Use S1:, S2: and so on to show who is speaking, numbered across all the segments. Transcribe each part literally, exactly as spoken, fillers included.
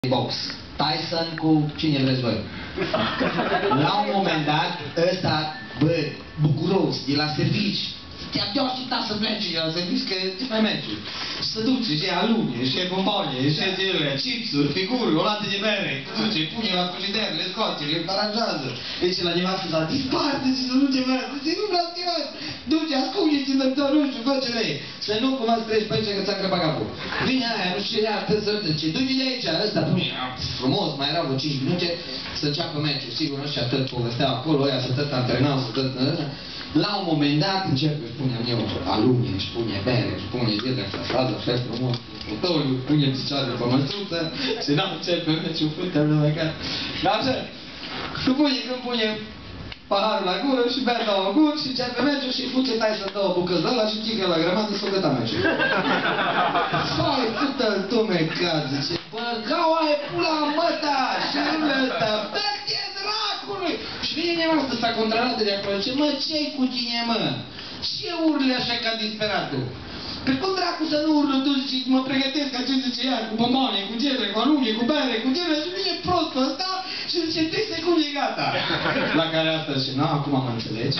S1: box. Tyson cu cine vreți voi. La un moment dat, ăsta, bă, bucuros, de la servici, te-a așteptat să plece de la servici, că ce mai merge. Și se duce, și alune, și bomboane, și ele, chipsuri, figuri, o lată de bere, se duce, pune la frigider, le scoate, le aranjează. Deci la nevastă s-a disparte și să duce mea, zice, nu vreau să duce, ascunde-ți în nu știu, face lei. Să nu cumva să treci pe aici că ți-a crăpat capul. Vine aia, nu știu ce ea, te să zice, du-i de aici, ăsta pune, frumos, mai erau vreo cinci minute, să înceapă meciul. Sigur, nu știu, atât povesteau acolo, ăia să tot antrenau, să tot... La un moment dat începe, își pune eu alune, își pune bere, își pune zile în fasadă, așa frumos, fotoliu, pune picioare pe măsuță și n-am începe meciul fântele de măcar. Dar așa, când pune, când pune paharul la gură și bea două guri și începe meciul și fuge Tyson două bucăți de ăla și chigă la grămadă să o găta meciul. Fai, fătă-l tu mecat, zice, bă, gaua e pula măta și ăsta, dă-te dracului! Și vine nevastă s-a contrarată de acolo, zice, mă, ce-i cu tine, mă? Ce urli așa ca disperatul? Pe cum dracu să nu urlă tu și mă pregătesc ca ce zice ea, cu bomboane, cu gere, cu alune, cu bere, cu gere și vine prostul ăsta și zice, trei secunde e gata. La care asta zice, nu, acum mă înțelegi.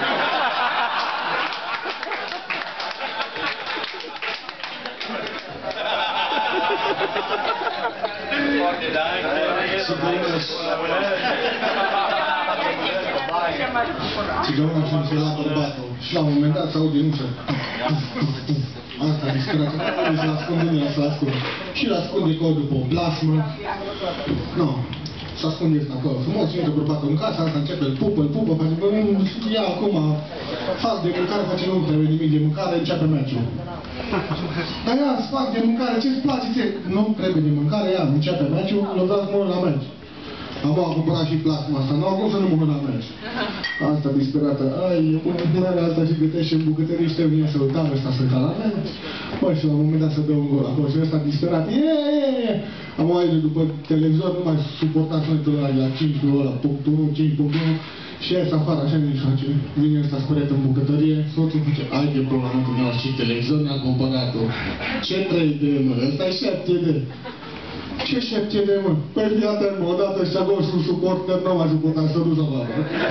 S2: Țigăuna și se la bărbatul și la un moment dat s-aude în ușă. Asta disperată, care se ascunde în ea, se ascunde. Și îl ascunde ca după o plasmă. Nu, se ascunde asta acolo. Frumos, intră bărbatul în casa, asta începe, îl pupă, îl pupă, face, bă, ia acum, fac de mâncare, face, nu trebuie nimic de mâncare, începe meciul. Dar ia, îți fac de mâncare, ce-ți place ție? Nu trebuie de mâncare, ia, începe meciul, îl vreau să mă la meci. Am a cumpărat și plasma asta, nu acum să nu mă mână la meci. Asta disperată, ai, bunarea asta și gătește în bucătărie și trebuie să uita ăsta să ca la meci. Bă, și la un moment dat să dă un gol acolo și ăsta disperat, eee, am aile după televizor, nu mai suporta sunetul ăla de la cinci ăla, punct unu, cinci punct unu, și ies afară, așa nici face. Vine ăsta speriat în bucătărie, soțul zice, ai de programul meu și televizor mi-a cumpărat-o. Ce trei de mă, ăsta e șapte de. Ce șapte de mă? Păi fii atent mă, odată ăștia două sunt suporter, n-am mai suportat să nu-ți avară.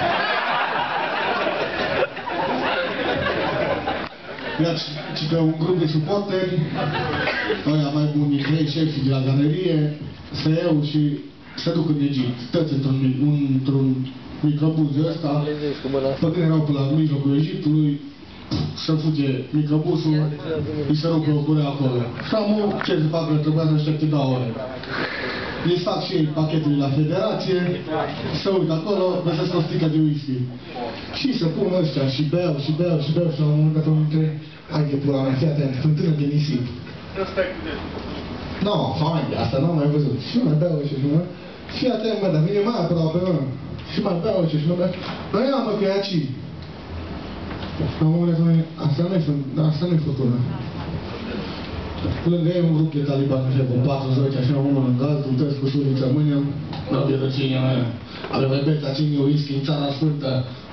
S2: Ia și pe un grup de suporteri, ăia mai buni, trei șefii de la galerie, se iau și se duc în Egipt, tăți într-un într-un microbuz de ăsta, pe când erau pe la mijlocul Egiptului, să fuge microbuzul, îi se rupe o curea acolo. Și amul, ce se facă, trebuia să aștepte două ore. Îi fac și ei pachetele la federație, se uită acolo, găsesc o sticlă de whisky. Și se pun ăștia și beau, și beau, și beau, și la un moment dat unul dintre, hai de pula mea, fii atent, fântână de nisip. Nu, hai, asta n-am mai văzut. Și mai beau și și mai, fii atent, mă, dar vine mai aproape, mă. Și mai beau și și mai beau. Bă, ia, mă, că e aici. La un moment dat spune, asta nu-i asta nu-i fătură. Lângă ei un grup de talibani, așa, cu patruzeci, așa, unul lângă altul, tăți cu sulița mâine, nu de răcine mea. Ale bebeța, cine whisky în țara sfântă.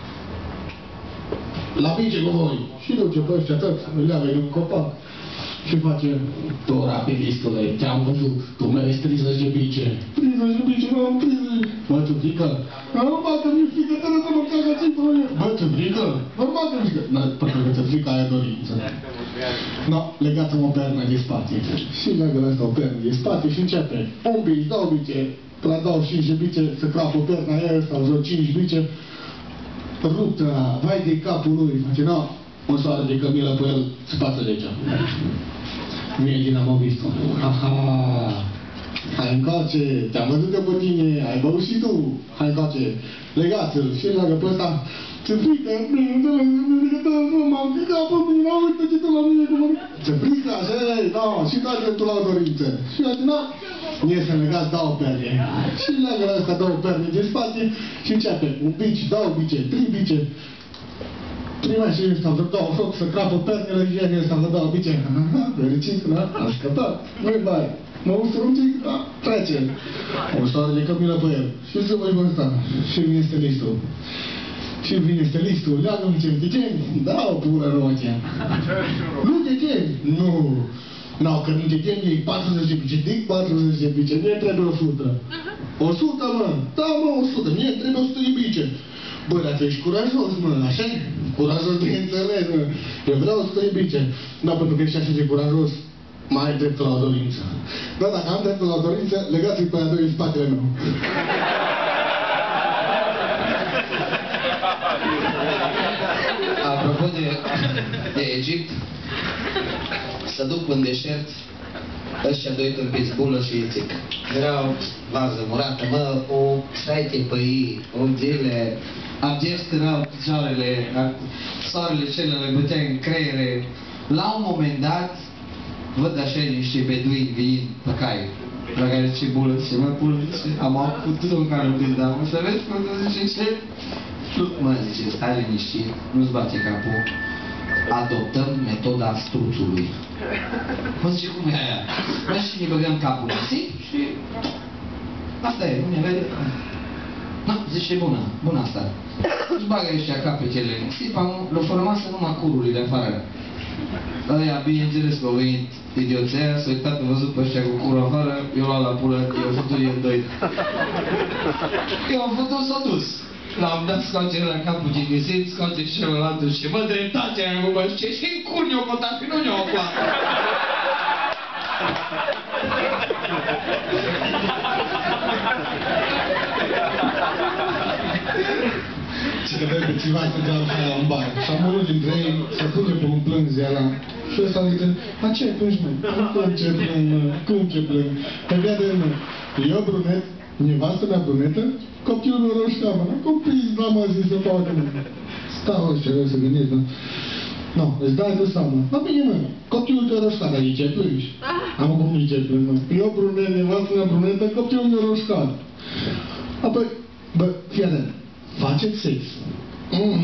S2: La bice cu voi. Și duce pe ăștia tăți, îi leagă de un copac. Și face, tu rapidistule, te-am văzut, tu mergi treizeci de bice. treizeci de bice, nu am treizeci. Bă, tu frică? Normal că mi-e frică, te lăsă mă caga ți-i probleme. Bă, tu frică? Normal că mi-e frică. Na, pentru că ți-e frică aia dorință. No, legați-mă o pernă de spate. Și leagă la asta o pernă de spate și începe. Un bici, două bice, la douăzeci și cinci de bice, să crapă perna aia ăsta, vreo cinci bice. Ruptă, vai de capul lui, face, no. O soară de cămilă pe el, spață legea. Mie dinamovistul. Aha! Hai încoace, te-am văzut eu pe tine, ai băut și tu. Hai încoace, legați-l și leagă pe ăsta. Ce frică, nu m-am fricat pe mine, uite ce tu la mine cum mă... Ce frică, așa e, da, și dai dreptul la o dorință. Și azi, na, ies să legați două perne. Și leagă la ăsta două perne din spate și începe. Un bici, două bice, trei bice. Prima și ăsta vreo două foc să crapă pernele și genii ăsta vreo două bice. Aha, fericit, da? A scăpat. Nu-i bai. Mă ustură un pic, da, trece. O soară de cămilă pe el. Și să voi vă sta. Și vine stilistul. Și vine stilistul. Leagă-mi ce, de geni? Da, o pură roche. Nu de geni? Nu. Nu, că nu te tem, iei patruzeci de bice, dic patruzeci de bice, mie trebuie o sută. o sută, mă? Da, mă, o sută, mie trebuie o sută de bice. Bă, dar tu ești curajos, mă, așa -i? Curajos de înțeles, mă. Eu vreau o sută de bice. Da, pentru că ești așa de curajos, mai ai dreptul la o dorință. Da, dacă am dreptul la o dorință, legați-i pe aia doi în spatele meu.
S1: Apropo de, de Egipt, să duc în deșert ăștia doi tâmpiți, Bulă și Ițic. Erau vază murată, mă, o șaite pe ei, o zile, abgerți când au picioarele, soarele cele le bătea în creiere. La un moment dat, văd așa niște beduini vin pe cai, la care zice Bulă, zice, mă, Bulă, zice, am avut un care nu dar mă să vezi cum zice, ce? Mă, zice, stai liniștit, nu-ți bate capul, adoptăm metoda struțului. Mă, zice, cum e aia? Mă, și ne băgăm capul în nisip și asta e, nu ne vede? Da, zice, bună, bună asta. Își bagă ăștia capetele în nisip, le-au format numai cururile de afară. Aia, bineînțeles că au venit idioția, s-a uitat, a văzut pe ăștia cu curul afară, eu l-am la pulă, i-au făcut el doi. I-au făcut, s-a dus. L-am dat scoate la capul de nisip, scoate și celălalt și mă, dreptatea aia, mă, ce și în cur ne-o cotat, că nu ne-o cotat.
S2: Și că vede ceva stătea la în bar. Și am unul dintre ei să pune pe un plâng zi ala. Și ăsta zice, a ce plângi, mă? Cum ce plâng, mă? Cum ce plâng? Că vede, mă, eu brunet, nevastă mea brunetă, copilul meu roșca, mă, cum prins, da, mă, zi să facă, mă. Stau ăștia, vreau să gândesc, mă. Nu, îți dai de seama. La bine, mă, copilul tău roșca, dar de ce plângi? Am cum de ce plâng, mă. Eu brunet, nevastă mea brunetă, copilul meu roșca. Apoi, bă, fii atent. Faceți sex. Mm.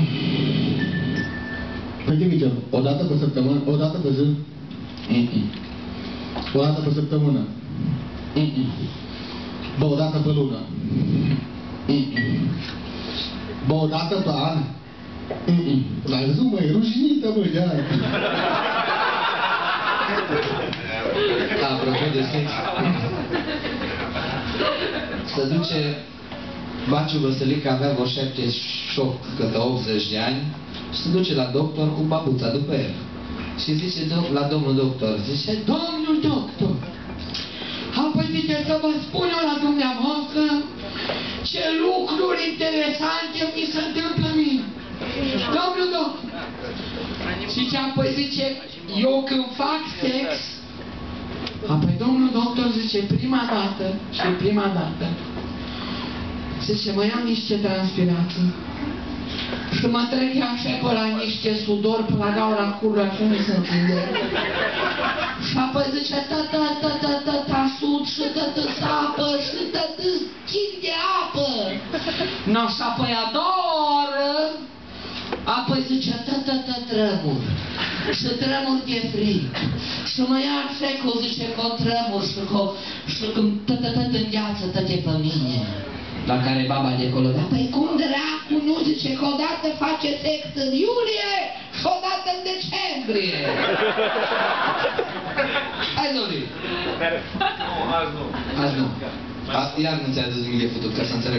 S2: Păi de o dată pe săptămână, o dată pe zi. Mm-mm. O dată pe săptămână. Mm-mm. Bă, o dată pe lună. Mm-mm. Bă, o dată pe an. Mm-mm. L-ai văzut, mă, e rușinită, mă, de aia.
S1: Apropo de sex, se duce Baciu Văsălică, avea vreo șaptezeci și opt, câte optzeci de ani, și se duce la doctor cu babuța după el. Și zice la domnul doctor, zice, domnul doctor, apoi zice să vă spun eu la dumneavoastră ce lucruri interesante mi se întâmplă mie. Domnul doctor, zice, apoi zice, eu când fac sex, apoi domnul doctor zice, prima dată și prima dată, zice, mă iau niște transpirații și mă trec așa pe la niște sudor pe la gaura curului, așa nu se întinde. Și apoi zice, tătă, tătă, tătă, sud și tătă sapă și tătă chip de apă. No, și apoi a doua oră, apoi zice, tătă, tătă, tremur. Și tremur de frig. Și mă ia frecul, zice, că o tremur și că și când tătă, tătă, îngheață tăte pe mine. La care baba de acolo, dar păi cum dracu nu, zice că odată face sex în iulie și odată în decembrie. Hai, Zoli.
S3: Nu, azi nu.
S1: Azi nu. A, iar nu ți-a dus nimic de futut, ca să înțeleg.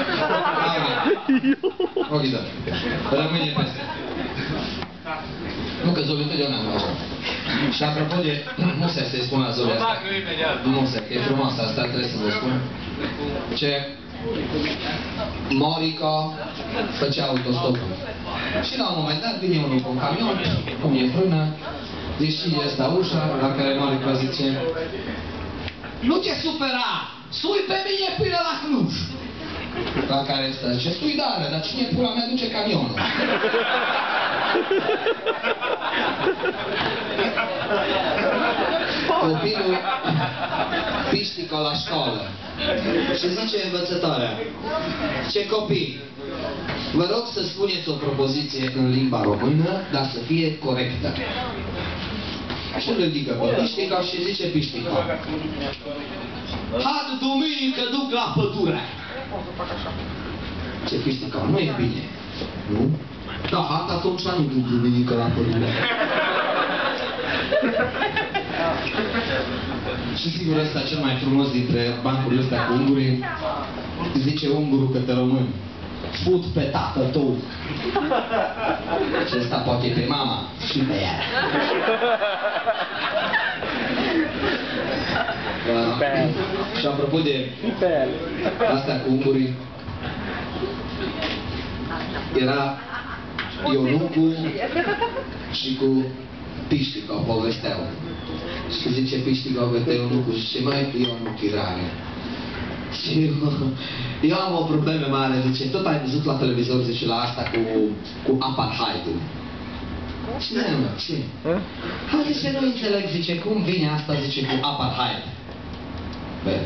S1: Ok, da. Rămâne peste. Nu, că Zoli întotdeauna nu așa. Și apropo de musea, să-i spun la Zoli asta. Musea, că e frumoasă, asta trebuie să vă spun. Ce Morica făcea autostopul. Și la un moment dat vine unul cu un camion, cum e frână, deschide ăsta ușa, la care Morica zice, nu te supera, sui pe mine până la Cluj. La care ăsta zice, sui dară, dar cine pula mea duce camionul? Copilul piștică la școală și zice învățătoarea, ce copii, vă rog să spuneți o propoziție în limba română, dar să fie corectă. Și îl ridică pe piștica și zice piștica, had duminică duc la pădure. Ce piștica, nu e bine, nu? Da, had atunci nu duc duminică la pădure. Și sigur ăsta cel mai frumos dintre bancurile astea cu ungurii, zice ungurul către român: fut pe tatăl tău. Și ăsta poate pe mama și pe ea. Uh, și apropo de astea cu ungurii, era Ionucu și cu Piștica o povesteau. Și zice Piștica către Ionucu, zice: măi, Ionuc, irare. Și eu am o problemă mare, zice, tot ai văzut la televizor, zice, la asta cu, cu apartheidul. Și nu, mă, ce? Ha, zice, nu înțeleg, zice, cum vine asta, zice, cu apartheid. Bă,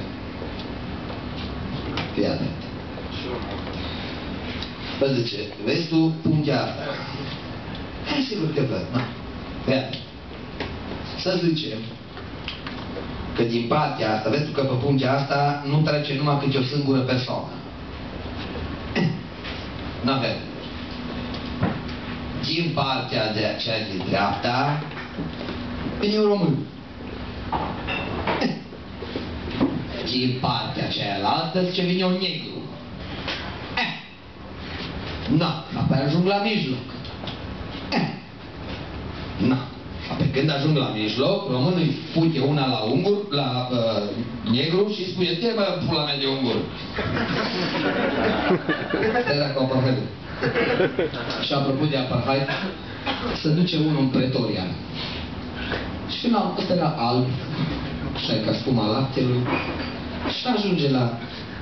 S1: fii atent. Bă, zice, vezi tu puntea asta? Hai, sigur că văd, mă. Fii atent. Să zice că din partea asta, vezi tu că pe puntea asta nu trece numai câte o singură persoană. N-avem. Din partea de aceea de dreapta vine un român. Din partea cealaltă zice vine un negru. Na, apoi ajung la mijloc. Na. Apoi când ajung la mijloc, românul îi pute una la ungur, la uh, negru și îi spune: te bă, pula mea de ungur. Stai dacă apartheid. Și apropo de apartheid, se duce unul în Pretoria. Și la ăsta era alb, așa e ca spuma laptelui, și ajunge la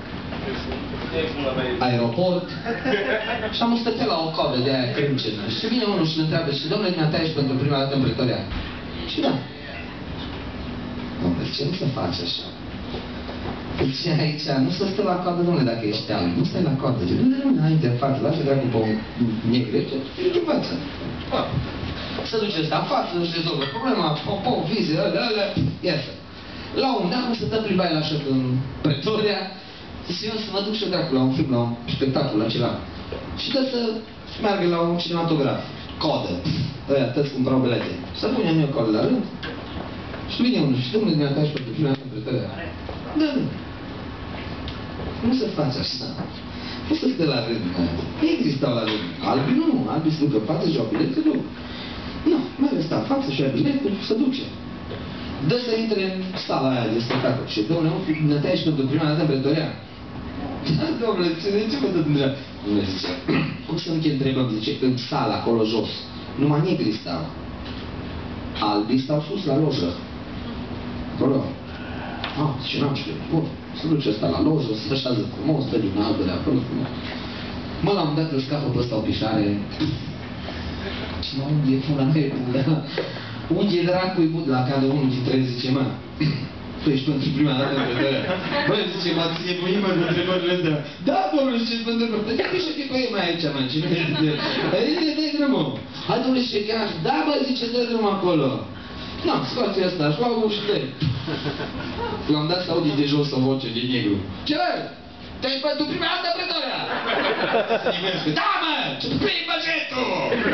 S1: aeroport și am stătea la o coadă de aia crâncenă. Și vine unul și îl întreabă: și domnule, dumneata ești pentru prima dată în Pretoria? Și da. Domnule, ce nu se face așa? Deci aici nu se stă la coadă, domnule, dacă ești alb. Nu stai la coadă. Nu, nu, nu, înainte în față, lasă dracu pe un negru, ești în față. Se duce ăsta în față, își rezolvă problema, popo, vize, alea, alea, iasă. La un dat, se dă plimba el așa în Pretoria. Zice: eu să mă duc și eu dracu la un film, la un spectacol, la ceva. Și dă să meargă la un cinematograf. Codă. Ăia, tăți cumpărau bilete. Să punem eu codă la rând. Și vine unul și domnule, dumneata ești pentru prima dată în Pretoria. Da, nu. Nu se face așa. Nu se stă la rând. Negri stau la rând. Albi nu. Albi se duc în față și au bilete, nu. Nu, mai sta în față și au bilete, se duce. Dă să intre în sala aia de spectacol. Și domnule, dumneata ești pentru prima dată în Pretoria. Da, domnule, ce, ce vă dă dumneavoastră? Domnule zice: cum să nu te întrebăm, zice, în sala, acolo jos, numai negri stau. Albii stau sus, la lojă. Acolo. Ah, zice, n-am știut. Bun, se duce ăsta la lojă, se așează frumos, stă din albele acolo frumos. Mă, la un dat îl scapă pe ăsta o pișare. Și mă, unde e pula mea, pula? Unde e dracu-i bud la cadă unul dintre ei, zice: mă, tu ești pentru prima dată în Pretoria. Băi, zice, mă ține cu inimă de întrebările astea. Da, domnule, și pentru Pretoria. Ia că și pe ei mai aici, mă, ce nu este de... Zice, dă-i drumul. Hai, domnule, și chiar, da, bă, zice, dă drumul acolo. Na, scoate ăsta, și luau și dă-i. L-am dat să auzi de jos o voce din negru. Ce, bă? Tu ești pentru prima dată în Pretoria? Da, mă, ce plin băgetul!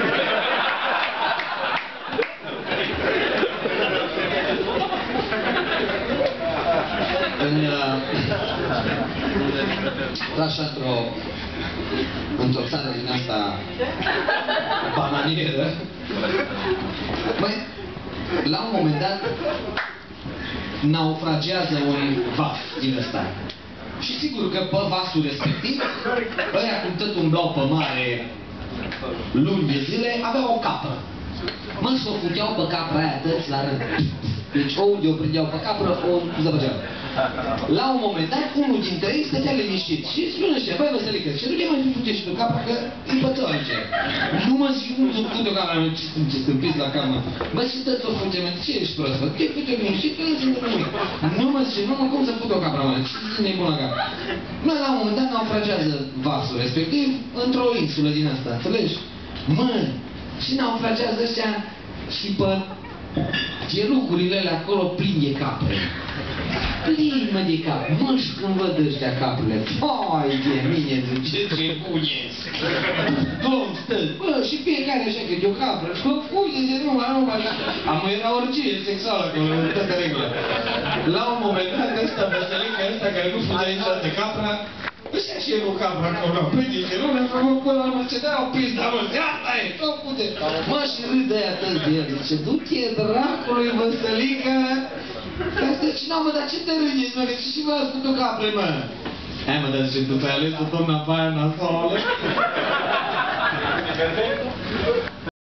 S1: În, uh, așa într-o într-o țară din asta bananieră, băi, la un moment dat naufragează un vas din ăsta. Și sigur că pe vasul respectiv, ăia cum tot umblau pe mare luni de zile, aveau o capră. Mă, s-o futeau pe capra aia tăți la rând. Deci o unde o prindeau pe capră, o zăbăgeau. La un moment dat, unul dintre ei stătea liniștit și spune așa: băi, Văsălică, ce nu te mai fute și pe capra, că îi pățău aici. Nu mă zic, nu să fute o capra, ce stâmpiți la capra. Bă, și tăți o fute, mă, ce ești prost, bă, te fute liniștit, că nu sunt nimic. Nu mă zice, nu mă, cum să fute o capra, mă, ce zic nebun la capra. Mă, la un moment dat naufragează vasul respectiv într-o insulă din asta, înțelegi? Mă, și naufragează ăștia și pe gelucurile alea acolo plin de capre. plin, mă, de cap. Mă, și când văd ăștia capurile, hai de mine, zice, ce bun ești. Domn, stă, bă, și fiecare așa câte o capră, și mă, uite, de numai, numai, așa. Am era orgie sexuală acolo, în toată regulă. La un moment dat, ăsta, Veselica ăsta, care nu fugea niciodată capra, ăștia și el o capră acolo, păi, zice, nu ne-am făcut până la urmă, ce dea o pizda, mă, zi, asta e, tot pute. Mă, și râde aia tăți de el, zice, du-te, dracului, Veselica. Asta zice, nu, mă, dar ce te rângeți, mă, că și vă ascult o capră, mă. Hai, mă, dar zice, tu ți-ai ales-o, doamna Baia, nasoală.